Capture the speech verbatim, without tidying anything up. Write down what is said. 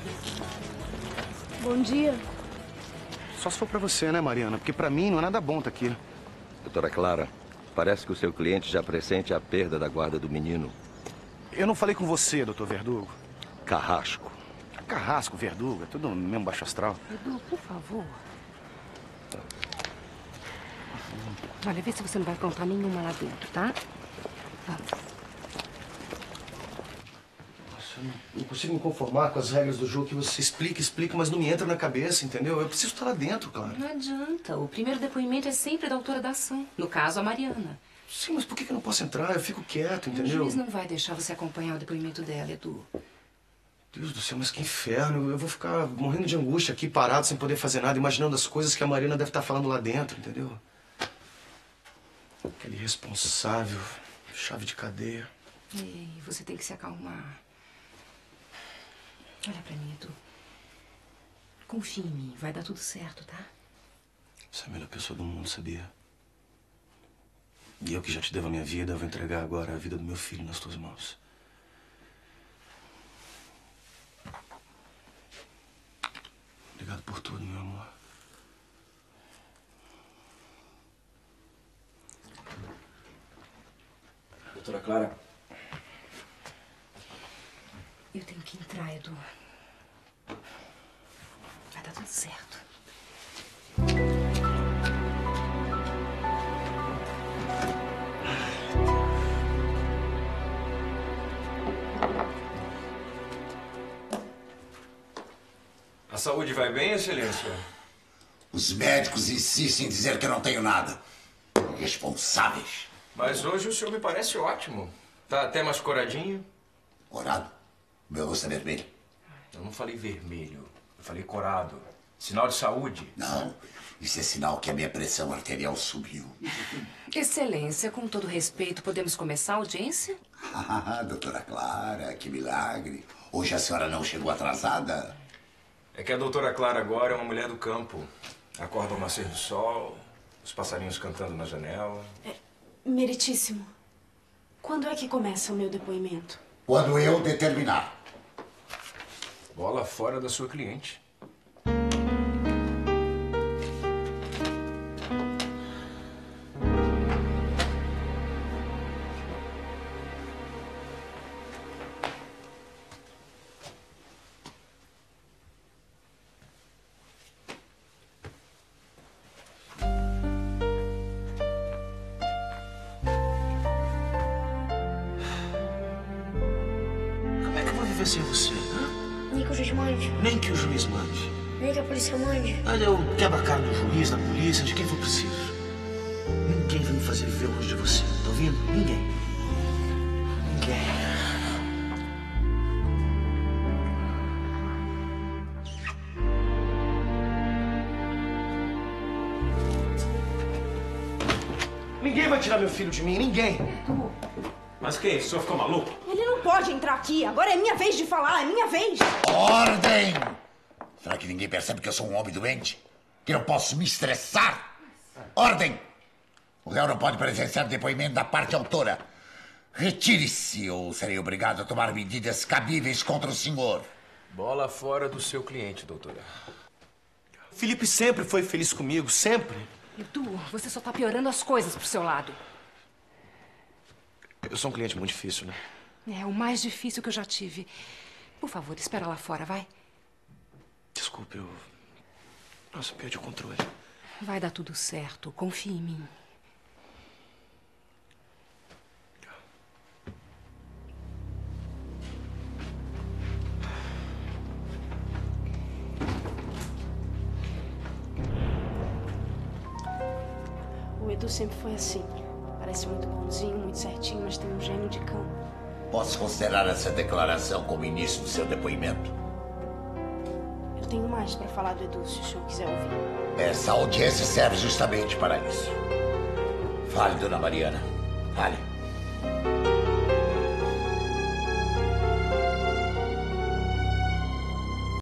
Bom dia. Só se for pra você, né, Mariana? Porque pra mim não é nada bom tá aqui. Doutora Clara, parece que o seu cliente já pressente a perda da guarda do menino. Eu não falei com você, doutor Verdugo. Carrasco. Carrasco, Verdugo, é tudo no mesmo baixo astral. Edu, por favor. Olha, vê se você não vai contar nenhuma lá dentro, tá? Vamos. Nossa, eu não, não consigo me conformar com as regras do jogo que você explica, explica, mas não me entra na cabeça, entendeu? Eu preciso estar lá dentro, Clara. Não adianta. O primeiro depoimento é sempre da autora da ação. No caso, a Mariana. Sim, mas por que eu não posso entrar? Eu fico quieto, entendeu? O juiz não vai deixar você acompanhar o depoimento dela, Edu. Deus do céu, mas que inferno. Eu vou ficar morrendo de angústia aqui, parado, sem poder fazer nada, imaginando as coisas que a Mariana deve estar falando lá dentro, entendeu? Aquele responsável, chave de cadeia. Ei, você tem que se acalmar. Olha pra mim, Edu. Confia em mim, vai dar tudo certo, tá? Você é a melhor pessoa do mundo, sabia? E eu que já te devo a minha vida, eu vou entregar agora a vida do meu filho nas tuas mãos. Obrigado por tudo, meu amor. Doutora Clara. Eu tenho que entrar, Edu. Vai dar tudo certo. A saúde vai bem, Excelência? Os médicos insistem em dizer que eu não tenho nada. Irresponsáveis. Mas hoje o senhor me parece ótimo. Tá até mais coradinho. Corado? Meu rosto é vermelho. Eu não falei vermelho. Eu falei corado. Sinal de saúde. Não. Isso é sinal que a minha pressão arterial subiu. Excelência, com todo respeito, podemos começar a audiência? Ah, doutora Clara, que milagre. Hoje a senhora não chegou atrasada? É que a doutora Clara agora é uma mulher do campo. Acorda ao nascer do sol, os passarinhos cantando na janela. É, meritíssimo. Quando é que começa o meu depoimento? Quando eu determinar. Bola fora da sua cliente. Sem você, hã? Nem que o juiz mande. Nem que o juiz mande. Nem que a polícia mande. Olha, eu quebro a cara do juiz, da polícia, de quem for preciso. Ninguém vai me fazer viver longe de você, tá ouvindo? Ninguém. Ninguém. Ninguém vai tirar meu filho de mim, ninguém. Mas que isso? O senhor ficou maluco? Ele não pode entrar aqui. Agora é minha vez de falar, é minha vez. Ordem! Será que ninguém percebe que eu sou um homem doente? Que não posso me estressar? Ordem! O réu não pode presenciar o depoimento da parte autora. Retire-se ou serei obrigado a tomar medidas cabíveis contra o senhor. Bola fora do seu cliente, doutora. Felipe sempre foi feliz comigo, sempre. Edu, você só tá piorando as coisas pro seu lado. Eu sou um cliente muito difícil, né? É o mais difícil que eu já tive. Por favor, espera lá fora, vai. Desculpe, eu... Nossa, perdi o controle. Vai dar tudo certo. Confie em mim. O Edu sempre foi assim. Parece muito bonzinho, muito certinho, mas tem um gênio de cão. Posso considerar essa declaração como início do seu depoimento? Eu tenho mais para falar do Edu, se o senhor quiser ouvir. Essa audiência serve justamente para isso. Fale, dona Mariana. Fale.